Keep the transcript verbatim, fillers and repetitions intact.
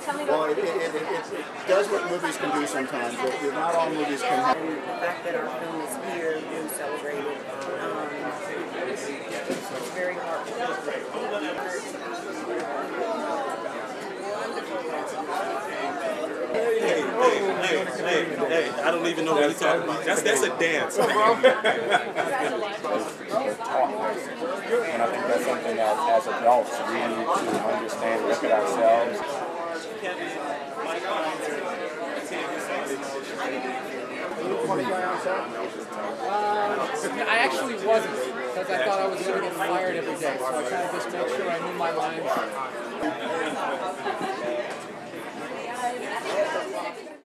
Well, it, it, it, it, it does what movies can do sometimes. But not all movies can have. And the fact that our film is here being celebrated, um, it's, it's very hard. Hey, hey, hey, hey, hey, I don't even know what you're talking about. That's, that's a dance. And I think that's something that, as adults, we need to understand, look at ourselves. Uh, I actually wasn't, because I thought I was going to get fired every day, so I tried to just make sure I knew my lines.